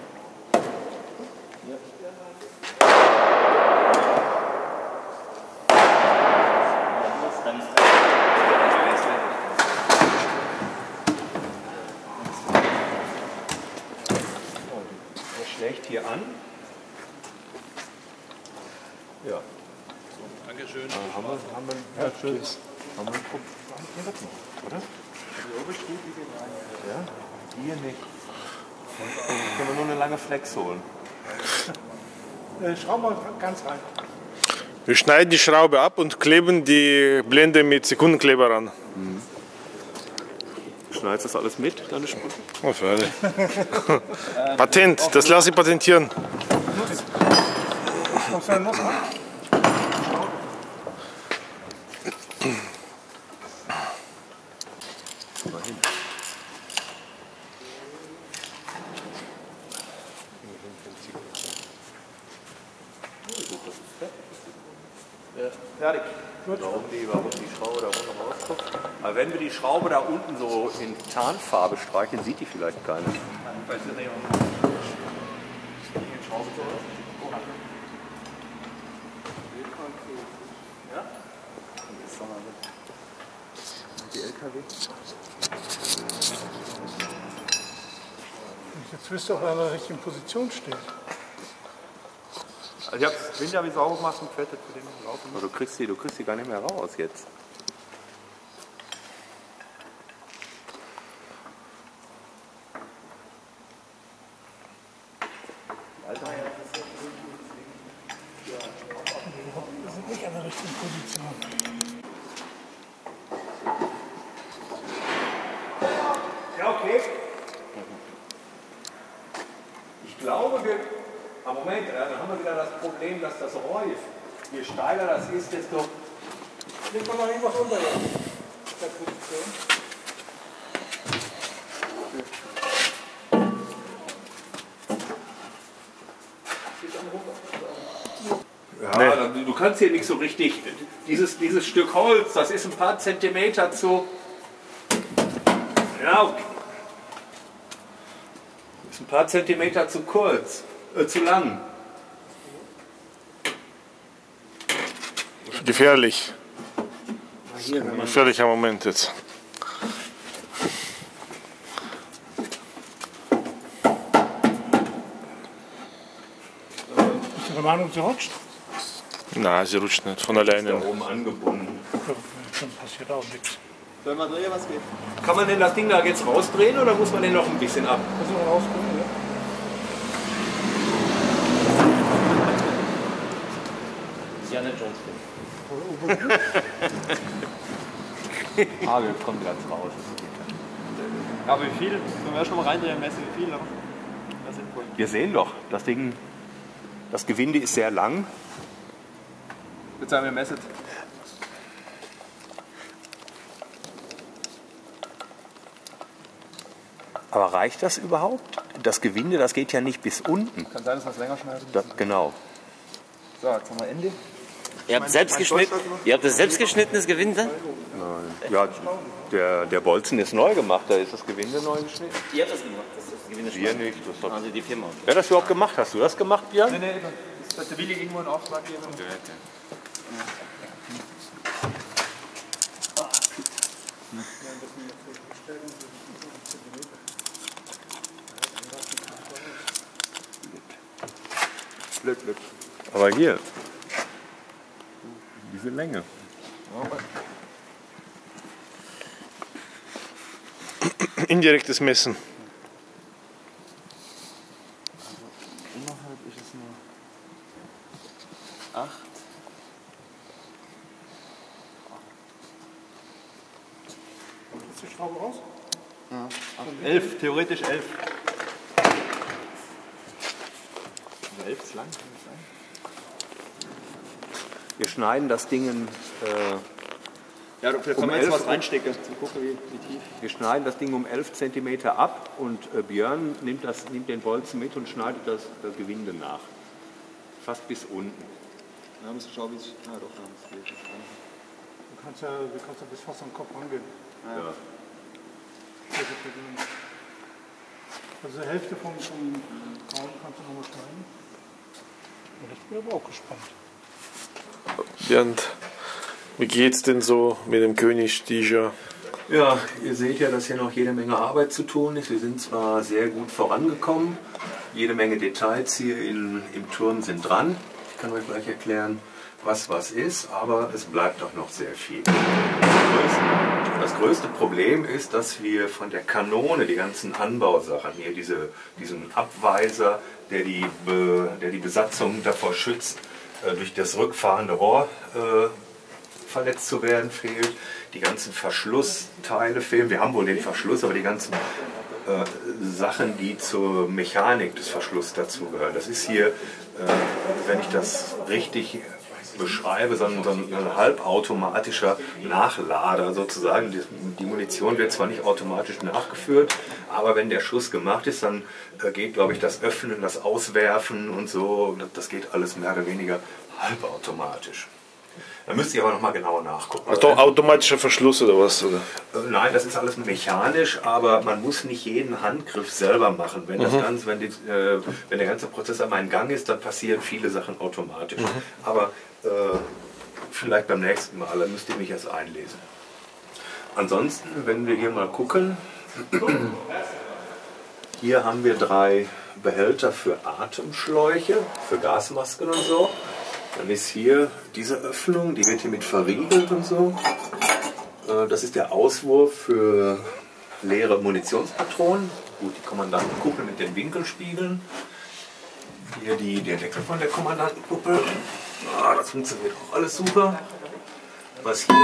Er schlägt hier an. Ja. Dankeschön. Haben wir ein Problem, oder? Ja, hier nicht. Dann können wir nur eine lange Flex holen. Schrauben wir ganz rein. Wir schneiden die Schraube ab und kleben die Blende mit Sekundenkleber an. Schneidest das alles mit, deine Spur? Oh, fertig. Patent, das lasse ich patentieren. Kommst du denn noch mal? Fertig. Warum die Schraube da unten rauskommt. Aber wenn wir die Schraube da unten so in Tarnfarbe streichen, sieht die vielleicht keiner. Die LKW. Jetzt wisst ihr, ob er in der richtigen Position steht. Also ich habe das Winter wie sauber gemacht und fettet zu dem Laufen. Aber du kriegst die gar nicht mehr raus jetzt. Wir sind nicht an der richtigen Position. Ja, okay. Ich glaube, Moment, dann haben wir wieder das Problem, dass das Rolf, je steiler das ist, desto... Legt man noch irgendwas unter der Position? Ja, du kannst hier nicht so richtig, dieses Stück Holz, das ist ein paar Zentimeter zu... Ja, okay. Ist ein paar Zentimeter zu kurz, zu lang. Gefährlich. Gefährlicher Moment jetzt. Ist Ihre Meinung, sie rutscht? Na, sie rutscht nicht von alleine. Da oben angebunden. Ja, dann passiert auch nichts. Sollen wir drehen, was geht? Kann man denn das Ding da jetzt rausdrehen oder muss man den noch ein bisschen ab? Versuchen wir rauskommen, ja? Indiana Jones Film. Hagel kommt ganz raus. Ja, wie viel? Sollen wir erst noch mal reindrehen, messen wie viel? Wir sehen doch, das Ding, das Gewinde ist sehr lang. Jetzt sagen wir messen. Aber reicht das überhaupt? Das Gewinde, das geht ja nicht bis unten. Kann sein, dass wir es länger schneiden. Genau. So, jetzt haben wir Ende. Ihr habt selbst geschnitten? Ihr habt das selbst geschnittenes Gewinde? Ja, der Bolzen ist neu gemacht, da ist das Gewinde neu geschnitten. Ihr habt das gemacht, das Gewinde Wir nicht. Das hat... Also die Firma. Wer hat das überhaupt gemacht? Hast du das gemacht, Björn? Nee, das hat der Willi irgendwo einen Auftrag gegeben. Blöd. Aber hier, diese Länge. Indirektes Messen. Innerhalb ist es nur 8. Ist die Schraube raus? Ja, 11, theoretisch 11. 11 ist lang, kann das sein? Wir schneiden das Ding Ja, da kann man jetzt was reinstecken, zum gucken, wie tief. Wir schneiden das Ding um 11 cm ab und Björn nimmt den Bolzen mit und schneidet das Gewinde nach. Fast bis unten. Da müssen wir schauen, wie es. Ja, doch, da geht. Du kannst ja bis fast am Kopf rangehen. Ja. Also die Hälfte vom Kauen kannst du nochmal schneiden. Ich bin aber auch gespannt. Bernd, wie geht's denn so mit dem König dieser? Ja, ihr seht ja, dass hier noch jede Menge Arbeit zu tun ist. Wir sind zwar sehr gut vorangekommen, jede Menge Details hier im Turm sind dran. Ich kann euch gleich erklären, was ist, aber es bleibt doch noch sehr viel. Das größte Problem ist, dass wir von der Kanone die ganzen Anbausachen hier, diesen Abweiser, der die Besatzung davor schützt, durch das rückfahrende Rohr verletzt zu werden, fehlt. Die ganzen Verschlussteile fehlen. Wir haben wohl den Verschluss, aber die ganzen Sachen, die zur Mechanik des Verschlusses dazugehören. Das ist hier, wenn ich das richtig beschreibe, so ein halbautomatischer Nachlader sozusagen. Die Munition wird zwar nicht automatisch nachgeführt, aber wenn der Schuss gemacht ist, dann geht, glaube ich, das Öffnen, das Auswerfen und so, das geht alles mehr oder weniger halbautomatisch. Da müsste ich aber nochmal genauer nachgucken. Also automatischer Verschluss oder was? Oder? Nein, das ist alles mechanisch, aber man muss nicht jeden Handgriff selber machen. Wenn, wenn der ganze Prozess einmal in Gang ist, dann passieren viele Sachen automatisch. Aber vielleicht beim nächsten Mal, dann müsst ihr mich erst einlesen. Ansonsten, wenn wir hier mal gucken, hier haben wir 3 Behälter für Atemschläuche, für Gasmasken und so. Dann ist hier diese Öffnung, die wird hier mit verriegelt und so. Das ist der Auswurf für leere Munitionspatronen. Gut, die Kommandantenkuppel mit den Winkelspiegeln. Hier der Deckel von der Kommandantenkuppel. Das funktioniert auch alles super. Was hier...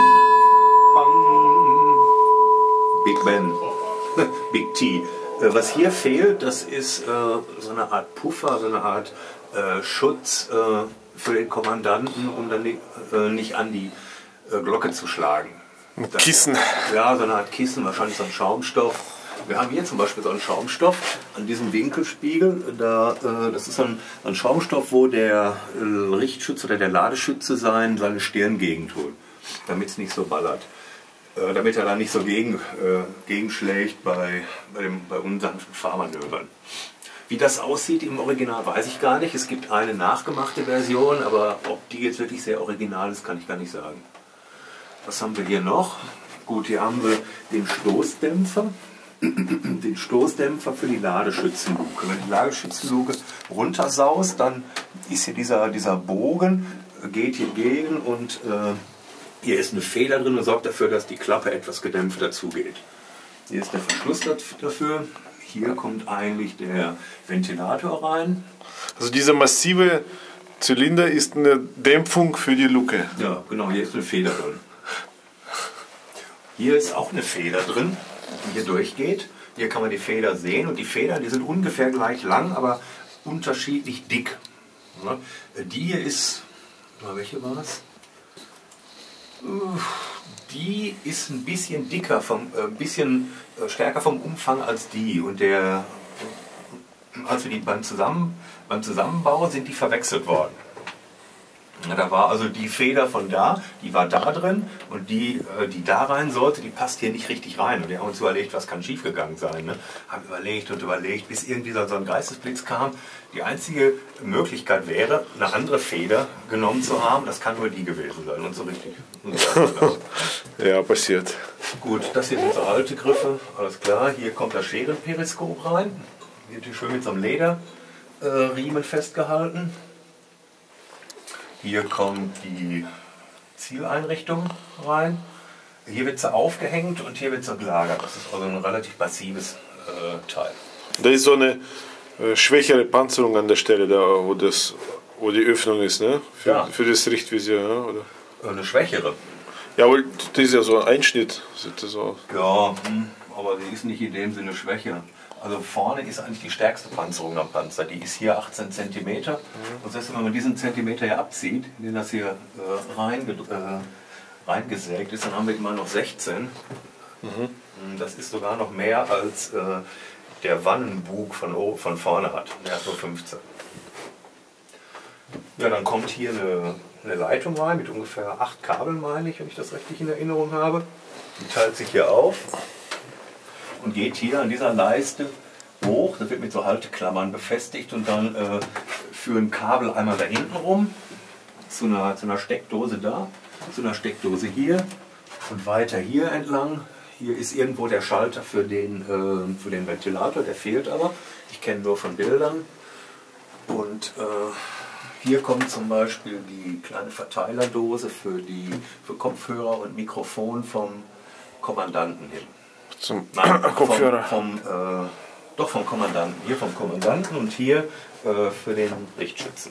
Big Ben. Big T. Was hier fehlt, das ist so eine Art Puffer, so eine Art Schutz für den Kommandanten, um dann nicht an die Glocke zu schlagen. Ein Kissen. Ja, so eine Art Kissen, wahrscheinlich so ein Schaumstoff. Wir haben hier zum Beispiel so einen Schaumstoff an diesem Winkelspiegel. Das ist ein Schaumstoff, wo der Richtschütze oder der Ladeschütze seine Stirngegend holt, damit es nicht so ballert. Damit er dann nicht so gegenschlägt bei unsanften Fahrmanövern. Wie das aussieht im Original, weiß ich gar nicht. Es gibt eine nachgemachte Version, aber ob die jetzt wirklich sehr original ist, kann ich gar nicht sagen. Was haben wir hier noch? Gut, hier haben wir den Stoßdämpfer. Den Stoßdämpfer für die Ladeschützenluke. Wenn die Ladeschützenluke runtersaust, dann ist hier dieser Bogen, geht hier gegen und hier ist eine Feder drin und sorgt dafür, dass die Klappe etwas gedämpfter zugeht. Hier ist der Verschluss dafür. Hier kommt eigentlich der Ventilator rein. Also dieser massive Zylinder ist eine Dämpfung für die Luke. Ja, genau, hier ist eine Feder drin. Hier ist auch eine Feder drin, die hier durchgeht. Hier kann man die Feder sehen und die Federn, die sind ungefähr gleich lang, aber unterschiedlich dick. Die hier ist, welche war es? Die ist ein bisschen dicker, ein bisschen stärker vom Umfang als die. Und als wir die beim Zusammenbau sind die verwechselt worden. Da war also die Feder von da, die war da drin und die da rein sollte, die passt hier nicht richtig rein. Und wir haben uns überlegt, was kann schiefgegangen sein. Ne? Haben überlegt und überlegt, bis irgendwie so ein Geistesblitz kam. Die einzige Möglichkeit wäre, eine andere Feder genommen zu haben. Das kann nur die gewesen sein und so richtig. Ja, passiert. Gut, das hier sind so alte Griffe, alles klar. Hier kommt das Scherenperiskop rein. Wird hier schön mit so einem Lederriemen festgehalten. Hier kommt die Zieleinrichtung rein. Hier wird sie aufgehängt und hier wird sie gelagert. Das ist also ein relativ massives Teil. Da ist so eine schwächere Panzerung an der Stelle, da, wo die Öffnung ist, ne? Für das Richtvisier, ja, oder? Eine schwächere. Ja, aber das ist ja so ein Einschnitt. Sieht das aus. Ja, aber sie ist nicht in dem Sinne schwächer. Also vorne ist eigentlich die stärkste Panzerung am Panzer. Die ist hier 18 cm. Und selbst wenn man diesen Zentimeter hier abzieht, den das hier reingesägt ist, dann haben wir immer noch 16. Das ist sogar noch mehr als der Wannenbug von vorne hat. Der hat nur 15. Ja, dann kommt hier eine Leitung rein mit ungefähr 8 Kabeln, meine ich, wenn ich das richtig in Erinnerung habe. Die teilt sich hier auf und geht hier an dieser Leiste hoch. Das wird mit so Halteklammern befestigt und dann führen Kabel einmal da hinten rum zu einer Steckdose da, zu einer Steckdose hier und weiter hier entlang. Hier ist irgendwo der Schalter für den Ventilator, der fehlt aber. Ich kenne nur von Bildern. Und hier kommt zum Beispiel die kleine Verteilerdose für Kopfhörer und Mikrofon vom Kommandanten hin. Zum Nein, Kopfhörer? Doch vom Kommandanten. Hier vom Kommandanten und hier für den Richtschützen.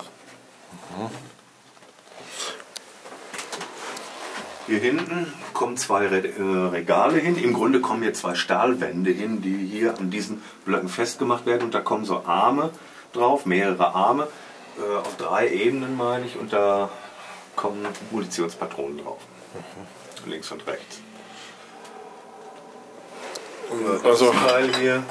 Hier hinten kommen 2 Regale hin. Im Grunde kommen hier 2 Stahlwände hin, die hier an diesen Blöcken festgemacht werden. Und da kommen so Arme drauf, mehrere Arme, auf 3 Ebenen meine ich. Und da kommen Munitionspatronen drauf. Links und rechts. Und das Teil hier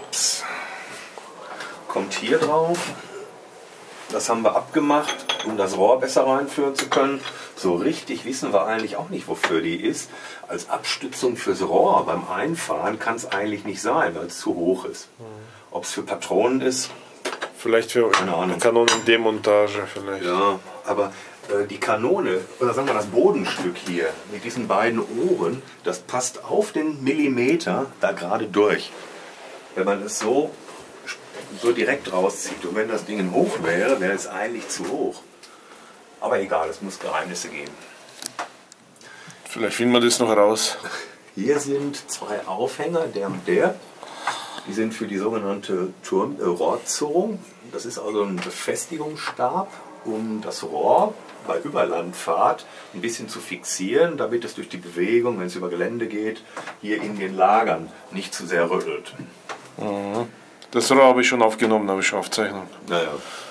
kommt hier drauf. Das haben wir abgemacht, um das Rohr besser reinführen zu können. So richtig wissen wir eigentlich auch nicht, wofür die ist. Als Abstützung fürs Rohr beim Einfahren kann es eigentlich nicht sein, weil es zu hoch ist. Ob es für Patronen ist? Vielleicht für Kanonendemontage vielleicht. Ja, aber die Kanone, oder sagen wir das Bodenstück hier, mit diesen beiden Ohren, das passt auf den Millimeter da gerade durch. Wenn man es so direkt rauszieht. Und wenn das Ding hoch wäre, wäre es eigentlich zu hoch. Aber egal, es muss Geheimnisse geben. Vielleicht finden wir das noch raus. Hier sind 2 Aufhänger, der und der. Die sind für die sogenannte Rohrzurrung. Das ist also ein Befestigungsstab, um das Rohr bei Überlandfahrt ein bisschen zu fixieren, damit es durch die Bewegung, wenn es über Gelände geht, hier in den Lagern nicht zu sehr rüttelt. Das Rohr habe ich schon aufgenommen, habe ich schon Aufzeichnung. Naja.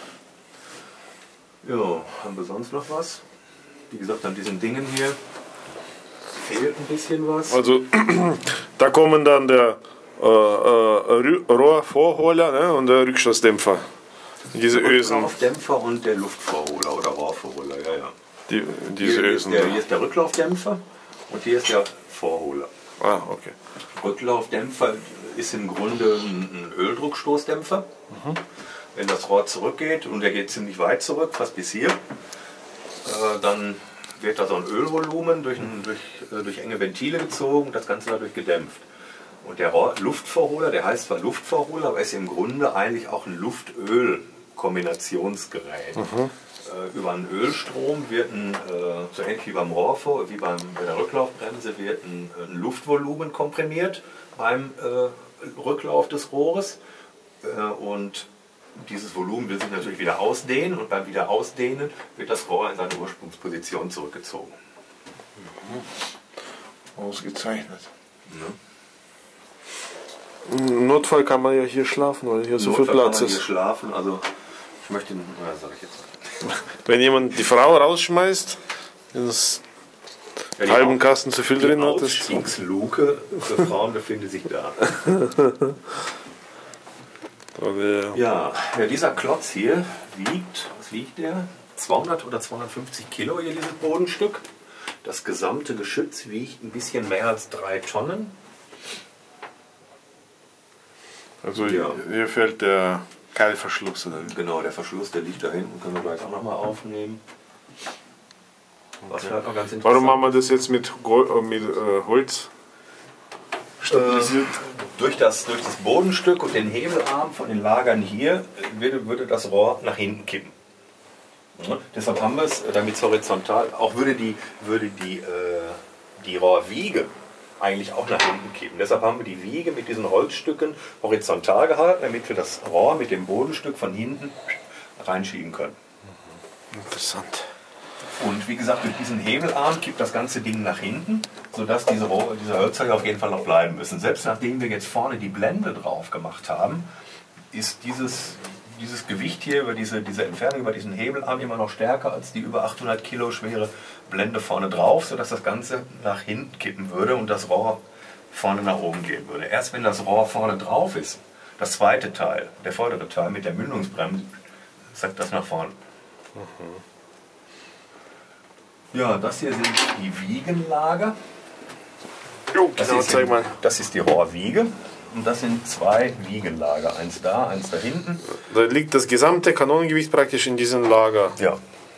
Ja, haben wir sonst noch was? Wie gesagt, an diesen Dingen hier fehlt ein bisschen was. Also da kommen dann der Rohrvorholer, ne, und der Rückstoßdämpfer. Diese Ösen. Rücklaufdämpfer und der Luftvorholer oder Rohrvorholer, ja, ja. Diese Ösen. Hier ist der Rücklaufdämpfer und hier ist der Vorholer. Ah, okay. Rücklaufdämpfer ist im Grunde ein Öldruckstoßdämpfer. Wenn das Rohr zurückgeht, und der geht ziemlich weit zurück, fast bis hier, dann wird da so ein Ölvolumen durch enge Ventile gezogen, das Ganze dadurch gedämpft. Und der Luftvorholer, der heißt zwar Luftvorholer, aber ist im Grunde eigentlich auch ein Luft-Öl-Kombinationsgerät. Über einen Ölstrom wird so ähnlich wie beim bei der Rücklaufbremse, wird ein Luftvolumen komprimiert beim Rücklauf des Rohres. Und dieses Volumen will sich natürlich wieder ausdehnen, und beim Wiederausdehnen wird das Rohr in seine Ursprungsposition zurückgezogen. Ausgezeichnet. Im Notfall kann man ja hier schlafen, weil hier so viel Platz ist. Hier schlafen, also ich möchte, sag ich jetzt nicht. Wenn jemand die Frau rausschmeißt, ins halben Kasten zu viel drin hat. Die Ausstiegsluke für Frauen befindet sich da. Ja, dieser Klotz hier wiegt, was wiegt der? 200 oder 250 Kilo hier, dieses Bodenstück. Das gesamte Geschütz wiegt ein bisschen mehr als 3 Tonnen. Also hier fällt der Keilverschluss. Genau, der Verschluss, der liegt da hinten, können wir gleich auch nochmal aufnehmen. Was vielleicht noch ganz interessant. Warum machen wir das jetzt mit Holz stabilisiert? Durch das Bodenstück und den Hebelarm von den Lagern hier würde das Rohr nach hinten kippen. Ja, deshalb haben wir es, damit es horizontal, auch würde die Rohrwiege eigentlich auch nach hinten kippen. Deshalb haben wir die Wiege mit diesen Holzstücken horizontal gehalten, damit wir das Rohr mit dem Bodenstück von hinten reinschieben können. Interessant. Und wie gesagt, durch diesen Hebelarm kippt das ganze Ding nach hinten, sodass diese Hölzer hier auf jeden Fall noch bleiben müssen. Selbst nachdem wir jetzt vorne die Blende drauf gemacht haben, ist dieses Gewicht hier über diese Entfernung über diesen Hebelarm immer noch stärker als die über 800 Kilo schwere Blende vorne drauf, sodass das Ganze nach hinten kippen würde und das Rohr vorne nach oben gehen würde. Erst wenn das Rohr vorne drauf ist, das zweite Teil, der vordere Teil mit der Mündungsbremse, sagt das nach vorne. Ja, das hier sind die Wiegenlager. Jo, genau, zeig mal. Das ist die Rohrwiege. Und das sind zwei Wiegenlager. Eins da, eins da hinten. Da liegt das gesamte Kanonengewicht praktisch in diesem Lager. Ja.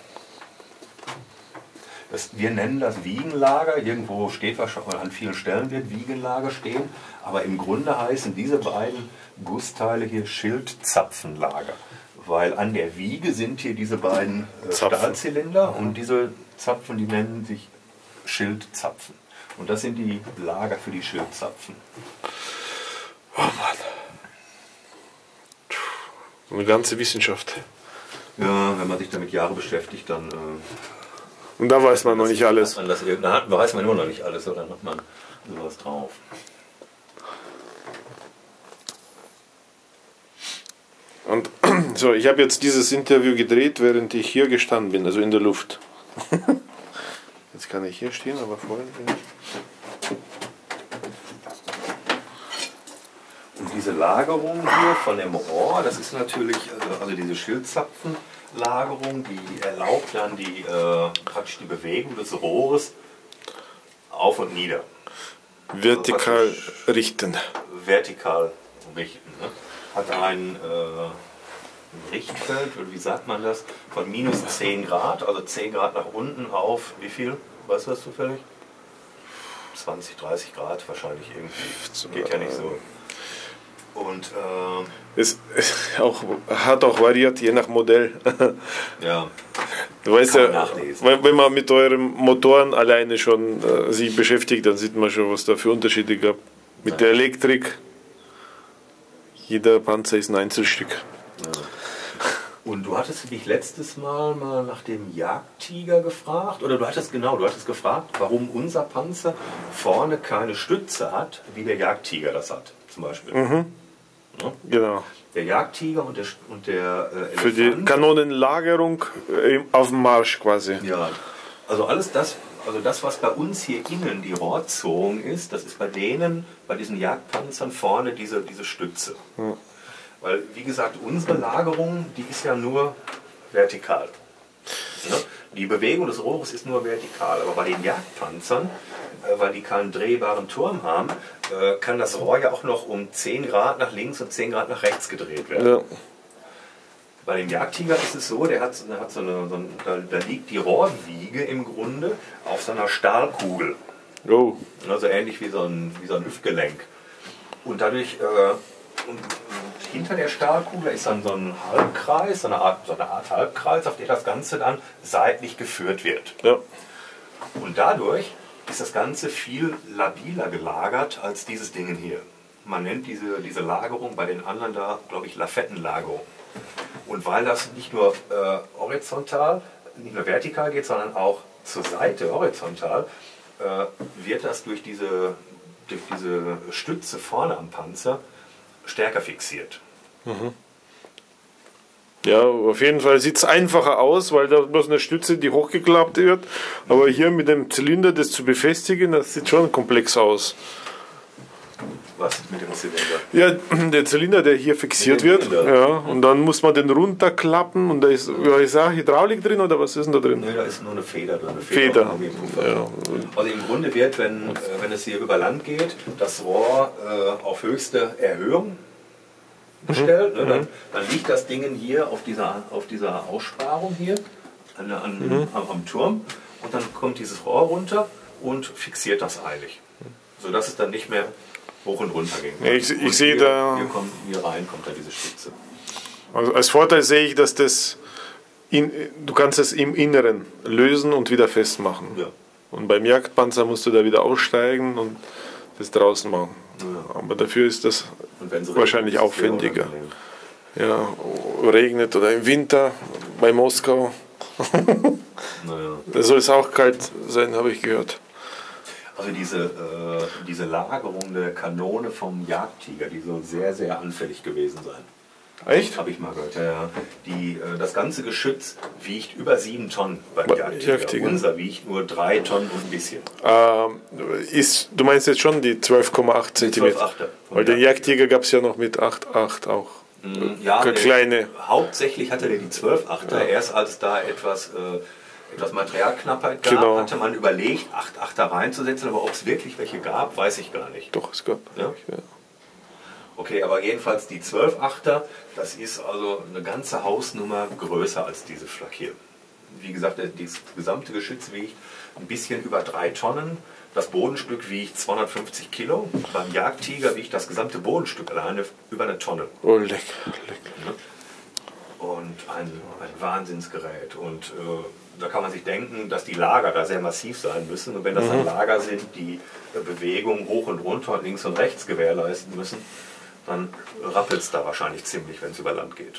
Wir nennen das Wiegenlager. Irgendwo steht wahrscheinlich, an vielen Stellen wird Wiegenlager stehen. Aber im Grunde heißen diese beiden Gussteile hier Schildzapfenlager. Weil an der Wiege sind hier diese beiden Stahlzylinder und diese Zapfen, die nennen sich Schildzapfen. Und das sind die Lager für die Schildzapfen. Oh Mann. Eine ganze Wissenschaft. Ja, wenn man sich damit Jahre beschäftigt, dann... und da weiß man noch nicht alles. Da weiß man immer noch nicht alles, oder macht man sowas drauf. Und so, ich habe jetzt dieses Interview gedreht, während ich hier gestanden bin, also in der Luft. Jetzt kann ich hier stehen, aber vorhin bin ich... Und diese Lagerung hier von dem Rohr, das ist natürlich, also diese Schildzapfenlagerung, die erlaubt dann praktisch die Bewegung des Rohres auf und nieder. Vertikal richten. Vertikal richten. Ne? Hat ein Richtfeld, oder wie sagt man das, von minus 10 Grad, also 10 Grad nach unten auf, wie viel? Weißt du das zufällig? 20, 30 Grad wahrscheinlich irgendwie. Geht ja nicht so. Und es hat auch variiert, je nach Modell. ja. Du weißt ja, wenn man mit euren Motoren alleine schon sich beschäftigt, dann sieht man schon, was da für Unterschiede gab. Mit der Elektrik, jeder Panzer ist ein Einzelstück. Ja. Und du hattest dich letztes Mal nach dem Jagdtiger gefragt, oder du hattest gefragt, warum unser Panzer vorne keine Stütze hat, wie der Jagdtiger das hat, zum Beispiel. Mhm. Ja? Genau. Der Jagdtiger und der Elefant. Für die Kanonenlagerung auf dem Marsch quasi. Ja, also alles das, was bei uns hier innen die Rohrzogen ist, das ist bei diesen Jagdpanzern vorne diese Stütze. Ja. Weil, wie gesagt, unsere Lagerung, die ist ja nur vertikal. Ne? Die Bewegung des Rohres ist nur vertikal. Aber bei den Jagdpanzern, weil die keinen drehbaren Turm haben, kann das Rohr ja auch noch um 10 Grad nach links und 10 Grad nach rechts gedreht werden. Ja. Bei dem Jagdtiger ist es so, da liegt die Rohrwiege im Grunde auf so einer Stahlkugel. Oh. Also ähnlich wie so ein Hüftgelenk. Und dadurch... Und hinter der Stahlkugel ist dann so ein Halbkreis, so eine Art Halbkreis, auf der das Ganze dann seitlich geführt wird. Ja. Und dadurch ist das Ganze viel labiler gelagert als dieses Ding hier. Man nennt diese Lagerung bei den anderen da, glaube ich, Lafettenlagerung. Und weil das nicht nur horizontal, nicht nur vertikal geht, sondern auch zur Seite horizontal, wird das durch diese Stütze vorne am Panzer stärker fixiert. Mhm. Ja, auf jeden Fall sieht es einfacher aus, weil da bloß eine Stütze, die hochgeklappt wird. Aber hier mit dem Zylinder das zu befestigen, das sieht schon komplex aus. Was mit dem Zylinder? Ja, der Zylinder, der hier fixiert wird. Ja, und dann muss man den runterklappen und da ist, Hydraulik drin oder was ist denn da drin? Nee, da ist nur eine Feder drin. Eine Feder. Ja. Also im Grunde wird, wenn es hier über Land geht, das Rohr auf höchste Erhöhung gestellt. Ne? Dann liegt das Ding hier auf dieser Aussparung hier am Turm und dann kommt dieses Rohr runter und fixiert das eilig. Sodass es dann nicht mehr hoch und runter ging. Ja, ich sehe da... Hier rein kommt da diese Stütze. Also als Vorteil sehe ich, dass du kannst es im Inneren lösen und wieder festmachen. Ja. Und beim Jagdpanzer musst du da wieder aussteigen und das draußen machen. Ja. Aber dafür ist das wahrscheinlich aufwendiger. Ja, regnet oder im Winter bei Moskau. Naja. Da soll es auch kalt sein, habe ich gehört. Also diese Lagerung der Kanone vom Jagdtiger, die soll sehr, sehr anfällig gewesen sein. Echt? Habe ich mal gehört, ja. Das ganze Geschütz wiegt über 7 Tonnen beim Jagdtiger. Unser wiegt nur 3 Tonnen und ein bisschen. Du meinst jetzt schon die 12,8 cm? Weil den Jagdtiger gab es ja noch mit 8,8 auch. Ja, kleine. Hauptsächlich hatte der die 12,8er. Ja. Erst als da etwas Materialknappheit gab, genau. hatte man überlegt, 8,8er reinzusetzen, aber ob es wirklich welche gab, weiß ich gar nicht. Doch, es gab. Ja? Ja. Okay, aber jedenfalls die 12,8er, das ist also eine ganze Hausnummer größer als diese Flak hier. Wie gesagt, das gesamte Geschütz wiegt ein bisschen über 3 Tonnen. Das Bodenstück wiegt 250 Kilo. Beim Jagdtiger wiegt das gesamte Bodenstück alleine über 1 Tonne. Oh, lecker. Und ein Wahnsinnsgerät. Und da kann man sich denken, dass die Lager da sehr massiv sein müssen. Und wenn das dann Lager sind, die Bewegung hoch und runter und links und rechts gewährleisten müssen, dann rappelt es da wahrscheinlich ziemlich, wenn es über Land geht.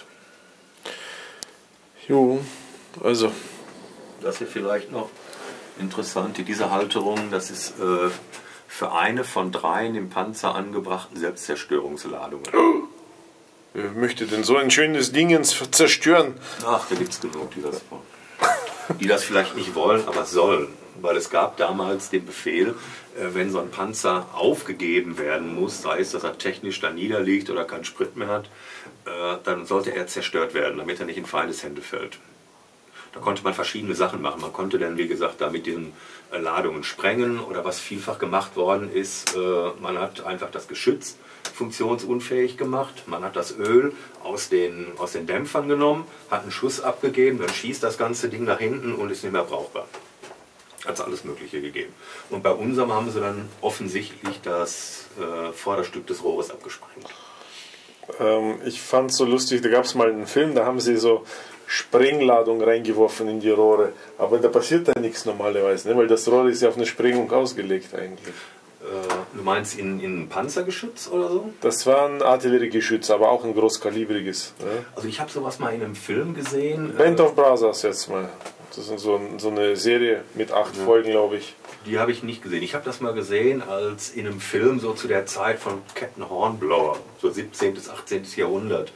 Jo, also. Das hier vielleicht noch interessant, diese Halterung, das ist für eine von 3 im Panzer angebrachten Selbstzerstörungsladungen. Wer möchte denn so ein schönes Ding zerstören? Ach, da gibt es genug, die das vielleicht nicht wollen, aber sollen. Weil es gab damals den Befehl, wenn so ein Panzer aufgegeben werden muss, sei es, dass er technisch da niederliegt oder keinen Sprit mehr hat, dann sollte er zerstört werden, damit er nicht in Feindeshände fällt. Da konnte man verschiedene Sachen machen. Man konnte dann, wie gesagt, da mit den Ladungen sprengen oder was vielfach gemacht worden ist, man hat einfach das Geschütz funktionsunfähig gemacht, man hat das Öl aus den Dämpfern genommen, hat einen Schuss abgegeben, dann schießt das ganze Ding nach hinten und ist nicht mehr brauchbar. Hat es alles Mögliche gegeben. Und bei unserem haben sie dann offensichtlich das Vorderstück des Rohres abgesprengt. Ich fand es so lustig, da gab es mal einen Film, da haben sie so Sprengladung reingeworfen in die Rohre. Aber da passiert da nichts normalerweise, ne? Weil das Rohr ist ja auf eine Sprengung ausgelegt eigentlich. Du meinst in Panzergeschütz oder so? Das war ein Artilleriegeschütz, aber auch ein großkalibriges. Ne? Also ich habe sowas mal in einem Film gesehen. Band of Brothers jetzt mal. Das ist so eine Serie mit 8 Folgen, glaube ich. Die habe ich nicht gesehen. Ich habe das mal gesehen als in einem Film so zu der Zeit von Captain Hornblower, so 17. bis 18. Jahrhundert.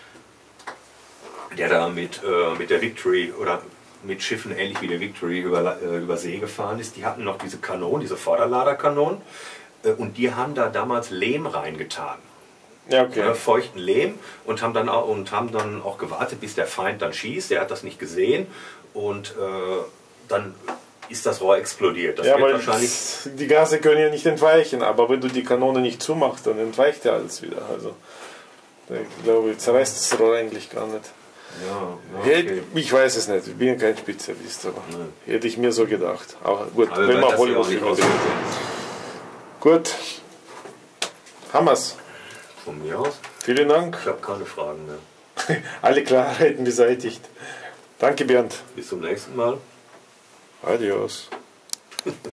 Der da mit der Victory oder mit Schiffen ähnlich wie der Victory über See gefahren ist. Die hatten noch diese Kanonen, diese Vorderladerkanonen, und die haben da damals Lehm reingetan. Ja, okay. Feuchten Lehm und haben dann auch gewartet, bis der Feind dann schießt. Der hat das nicht gesehen und dann ist das Rohr explodiert. Das ja, wird weil wahrscheinlich die Gase können ja nicht entweichen, aber wenn du die Kanone nicht zumachst, dann entweicht ja alles wieder. Also, ich glaube, zerreißt das Rohr eigentlich gar nicht. Ja, okay. Ich weiß es nicht, ich bin ja kein Spezialist, aber hätte ich mir so gedacht. Aber gut, aber wenn man Hollywood Gut, haben wir's. Von mir aus. Vielen Dank. Ich habe keine Fragen mehr. Alle Klarheiten beseitigt. Danke, Bernd. Bis zum nächsten Mal. Adios.